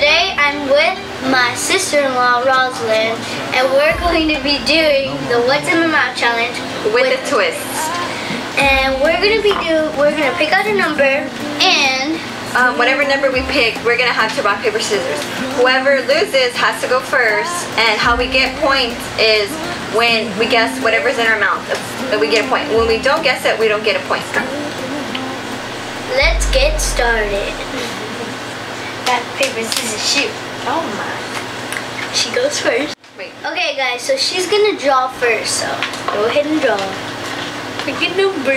today I'm with my sister-in-law Rosalind, and we're going to be doing the What's in My Mouth challenge with a twist. And we're gonna pick out a number, and whatever number we pick, we're gonna have to rock, paper, scissors. Whoever loses has to go first, and how we get points is when we guess whatever's in our mouth. That we get a point. When we don't guess it, we don't get a point. Let's get started. Rock, paper, scissors, shoot. Oh my. She goes first. Wait. Okay guys, so she's gonna draw first, so go ahead and draw. Pick a number.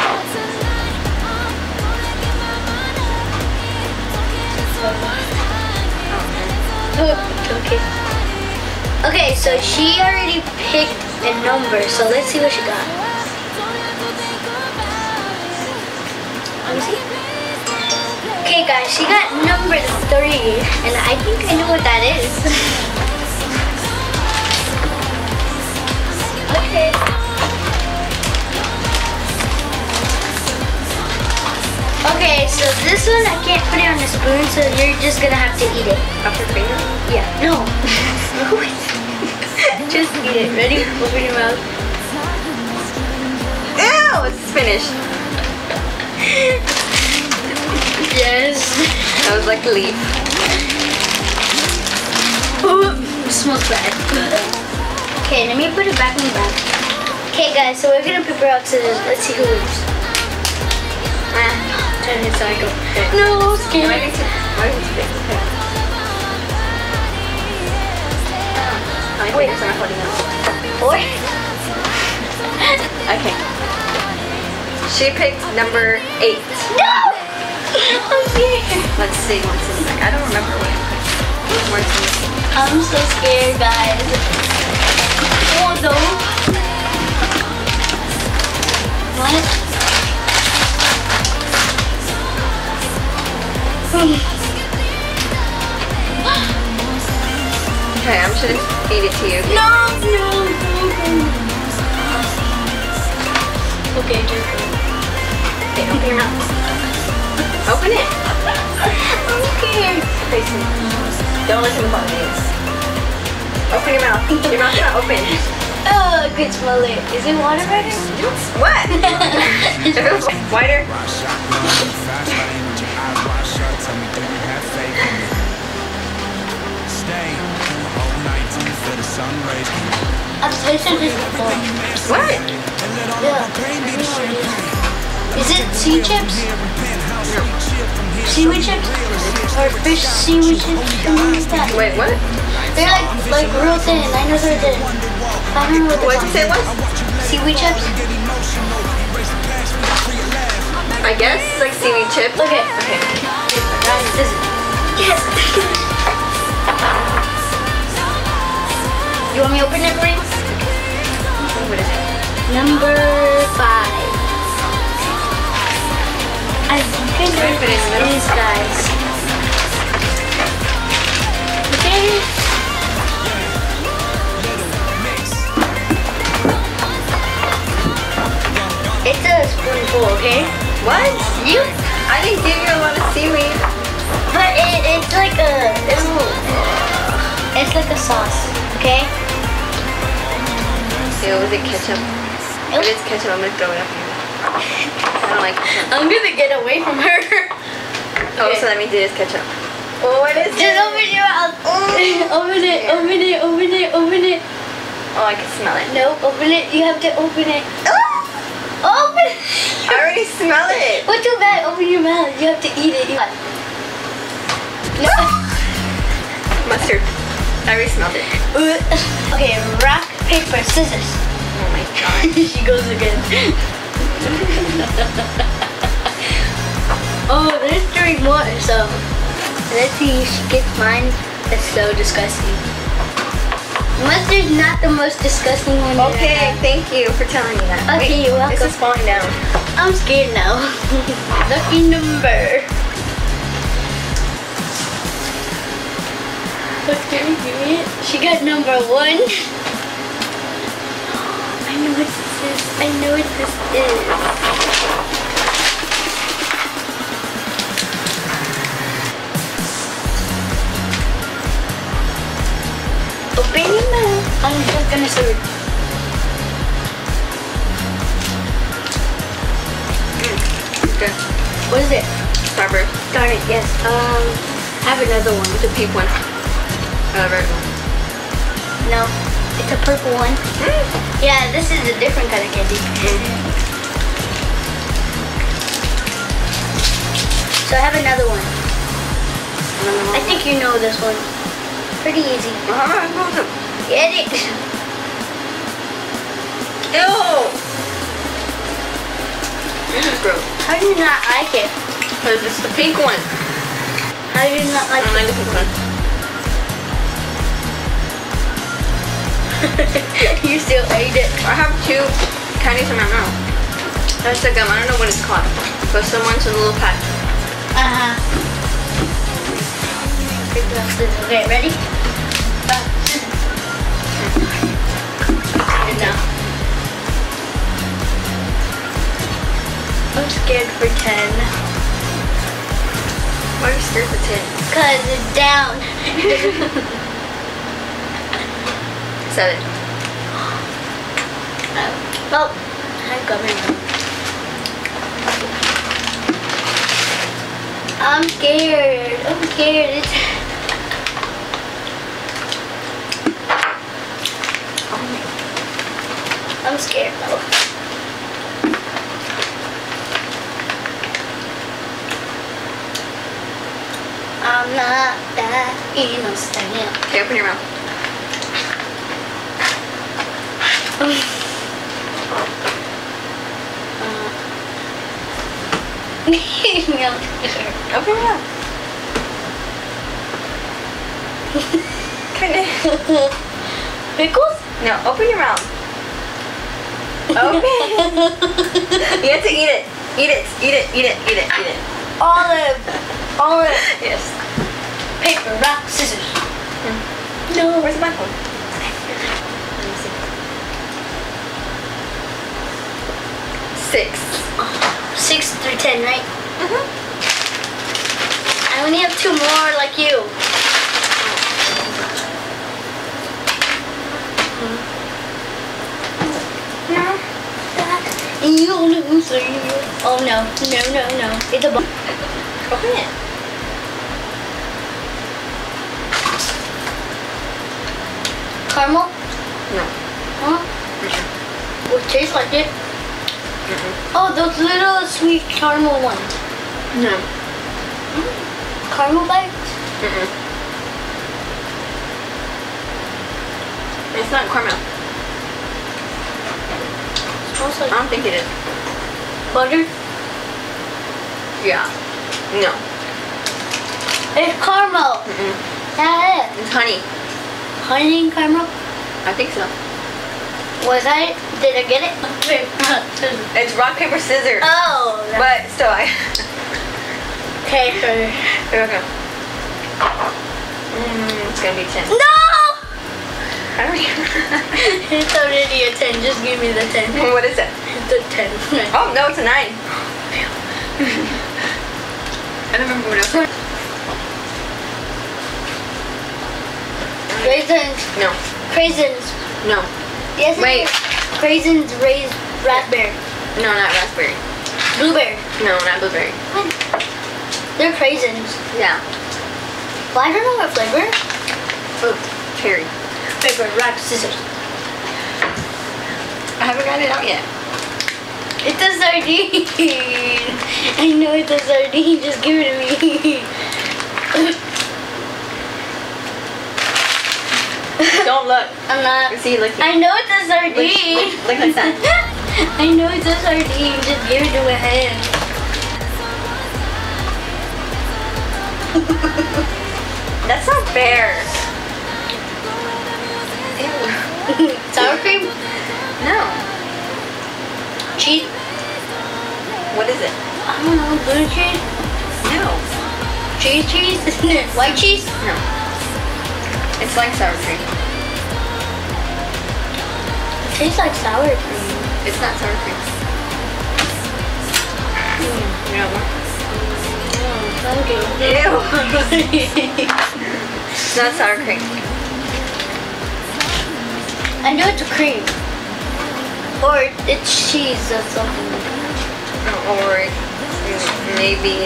Okay. Okay, so she already picked a number, so let's see what she got. Let me see. Okay guys, she got number 3, and I think I know what that is. Okay. Okay, so this one I can't put it on a spoon, so you're just gonna have to eat it. Off your finger? Yeah. No. Just eat it. Ready? Open your mouth. Ew! It's finished. Yes. That was like a leaf. Ooh, smells bad. Okay, let me put it back in the bag. Okay, guys, so we're gonna paper rock scissors. Let's see who wins. Turn his cycle. No, I'm scared. Why is it big? My fingers are holding up. Four. Okay. She picked number 8. No! I'm scared. Let's see what's in the bag. I don't remember what I put. What's in this? I'm so scared, guys. Oh no. What? Okay, I'm just gonna feed it to you. No. Okay, just go. Okay, open your mouth. Open it. I'm scared. Face me. Don't listen to what it is. Open your mouth. Your mouth's not open. Oh, I could smell it. Is it watermelon? What? If it was whiter. I've tasted this before. What? Yeah. Is it sea chips? No. Seaweed chips? Or fish seaweed chips? Something like that. Wait, what? They're like real thin. I know they're thin. I don't know what What did you say it was? Seaweed chips? I guess like seaweed chips. Okay. Okay. Guys, this is... Yes! You want me to open it for you? What is it? Number 5. I think I know what this is, guys. Okay. It's a spoonful, okay? What? You? I didn't give you a lot of seaweed. But it's like it's like a sauce, okay? Ew, was it ketchup? If it's ketchup, I'm gonna throw it up here. I don't like ketchup. I'm gonna get away from her. Oh, Okay. so let me do this ketchup. Oh, what is Just it? open your mouth. Open it. Oh, I can smell it. No, open it. You have to open it. Open it. I already smell it. What's too bad? Open your mouth. You have to eat it. No. Mustard. I already smelled it. Okay, rock, paper, scissors. Oh my god. She goes again. Oh, there's 3 more, so let's see if she gets mine. That's so disgusting. Mustard's not the most disgusting one. Okay, thank you for telling me that. Okay, Wait, you're welcome. This is falling down. I'm scared now. Lucky number. Okay, give me it. She got number 1. I know what this is. I know what this is. Baby man. I'm just gonna serve. Okay. What is it? Starburst. Darn it, yes. Have another one. It's a pink one. Red one. No, it's a purple one. Yeah, this is a different kind of candy. So I have another one. I think you know this one. Pretty easy. Get it. Ew! This is gross. How do you not like it? Because it's the pink one. How do you not I like don't like the pink one. it? You still ate it. I have 2 candies in my mouth. That's the gum. I don't know what it's called. But someone's in a little pack. Okay, ready? Enough. I'm scared for 10. Why are you scared for 10? Cause it's down. 7. Oh, I'm coming. I'm scared. I'm scared. I'm scared though. I'm not that innocent. Okay, open your mouth. Open your mouth. Pickles? No, open your mouth. Open. You have to eat it. Eat it. Eat it. Eat it. Eat it. Eat it. Olive. Olive. Yes. Paper, rock, scissors. No. Where's the back one? Let me see. 6. 6 through 10, right? I only have 2 more like you. No. Oh no. No, no, no. It's a bomb. Open it. Caramel? No. Huh? Will it taste like it? Oh, those little sweet caramel ones. No. Caramel bites? It's not caramel. Smells I like don't think it is. butter. Yeah. No. It's caramel. Yeah, It's honey. honey and caramel. I think so. Was I? Did I get it? It's rock, paper, scissors. Oh. But still, I. Okay, sure. Here we go. It's gonna be 10. No! I don't even. It's already a 10. Just give me the 10. What is it? It's a 10. Oh, no, it's a 9. I don't remember what else. Raisins. No. Craisins. No. Yes. Wait. Craisins, raised raspberry. No, not raspberry. Blueberry. No, not blueberry. They're craisins. Yeah. Well, I don't know what flavor. Oh, cherry. Paper, rock, scissors. I haven't got it out yet. It's a sardine. I know it's a sardine. Just give it to me. Don't look. I'm not. See, look. I know it's a sardine. Look like that. I know it's a sardine. Just give it to my hand. That's not fair. Sour cream? No. Cheese? What is it? I don't know. Blue cheese? No. Cheese? Isn't it white cheese? No. It's like sour cream. It tastes like sour cream. It's not sour cream. You know what? Thank you. Ew. It's not sour cream. I know it's cream. Or it's cheese or something. Or maybe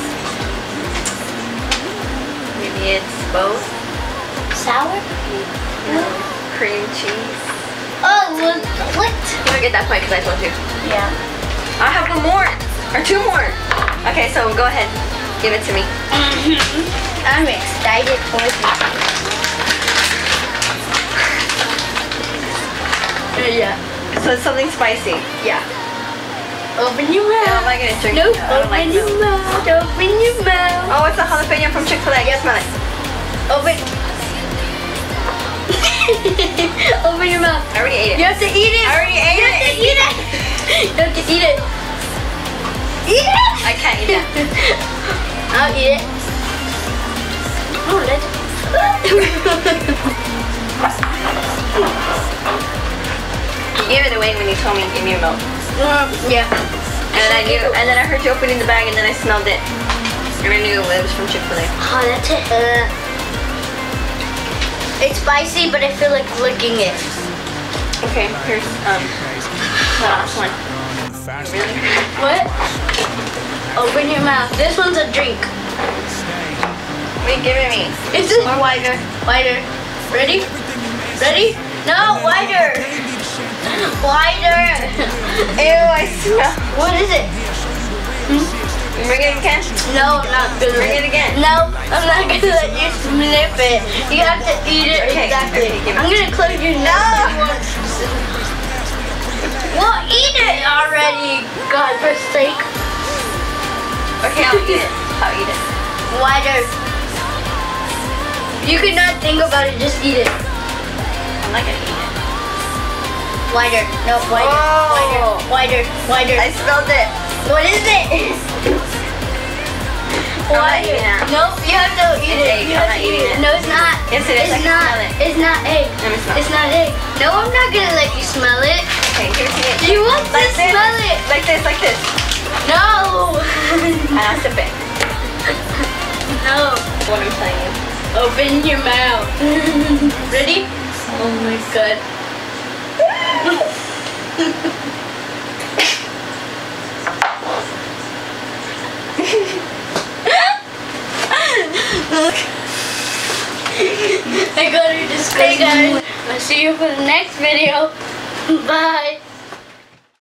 it's both. Sour? No. Cream cheese. Oh, what? You don't get that point because I told you. Yeah. I have one more. Or two more. Okay, so go ahead. Give it to me. I'm excited for this. Yeah. So it's something spicy. Yeah. Open your mouth. Oh, am I gonna drink? Nope. I don't Open like your milk. mouth. Open your mouth. Oh, it's a jalapeno from Chick-fil-A. Yep. Smell it. Open. Open your mouth. I already ate it. You have to eat it. I already ate You have to it. eat it. You have to eat it. Eat it. I can't eat that. I'll eat it. Oh, let's. You gave it away when you told me give me your milk. Yeah. And then I heard you opening the bag and then I smelled it. And I knew it was from Chick-fil-A. Oh, that's it. It's spicy, but I feel like licking it. Okay, here's the last one. Really? What? Open your mouth. This one's a drink. Wait, give it me. It's a Or wider. wider. Ready? Ready? No, wider. Wider. Ew, I smell. What is it? Bring it again. No, I'm not gonna. Bring it again. No, I'm not gonna let you sniff it. You have to eat it Okay, exactly. okay, give it. I'm gonna close your nose. Well, eat it already, God for sake. Okay, I'll eat it. I'll eat it. Wider. You could not think about it, just eat it. I'm not gonna eat it. Wider. No, wider. Oh. Wider. Wider. I smelled it. What is it? Wider. Yeah. Nope, you have to eat it. egg. You I'm have not to eat eating it. it. No, it's not. Yes, it is. I It's can not. smell it. It's not egg. Let me smell It's not egg. No, I'm not gonna let you smell it. Okay, here's it. You want to Like this. smell it? Like this, like this. No. And I'll sip it. No. What I'm telling you. Open your mouth. Ready? Oh my God. I got her disgusting. Hey guys, I'll see you for the next video. Bye.